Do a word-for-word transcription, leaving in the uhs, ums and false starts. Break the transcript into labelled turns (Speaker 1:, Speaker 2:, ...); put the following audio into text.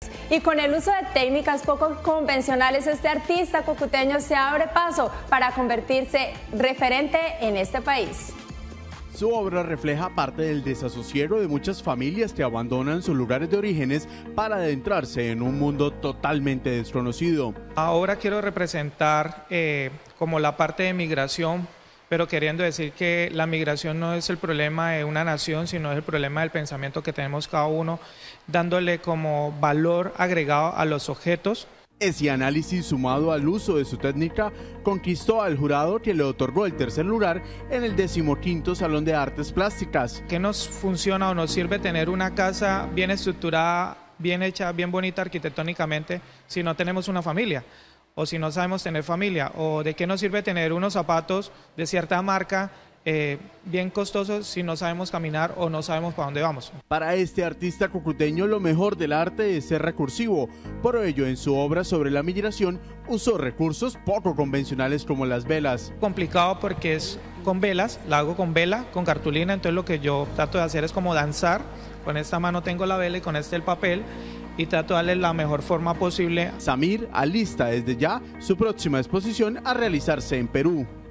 Speaker 1: Y con el uso de técnicas poco convencionales, este artista cucuteño se abre paso para convertirse referente en este país.
Speaker 2: Su obra refleja parte del desasosiego de muchas familias que abandonan sus lugares de orígenes para adentrarse en un mundo totalmente desconocido.
Speaker 3: Ahora quiero representar eh, como la parte de migración, pero queriendo decir que la migración no es el problema de una nación, sino es el problema del pensamiento que tenemos cada uno, dándole como valor agregado a los objetos.
Speaker 2: Ese análisis, sumado al uso de su técnica, conquistó al jurado, que le otorgó el tercer lugar en el decimoquinto Salón de Artes Plásticas.
Speaker 3: ¿Qué nos funciona o nos sirve tener una casa bien estructurada, bien hecha, bien bonita arquitectónicamente, si no tenemos una familia? O si no sabemos tener familia, o de qué nos sirve tener unos zapatos de cierta marca eh, bien costosos si no sabemos caminar o no sabemos para dónde vamos.
Speaker 2: Para este artista cucuteño, lo mejor del arte es ser recursivo. Por ello, en su obra sobre la migración, usó recursos poco convencionales como las velas.
Speaker 3: Complicado porque es con velas, la hago con vela, con cartulina, entonces lo que yo trato de hacer es como danzar. Con esta mano tengo la vela y con este el papel, y trato de darle la mejor forma posible.
Speaker 2: Samir alista desde ya su próxima exposición a realizarse en Perú.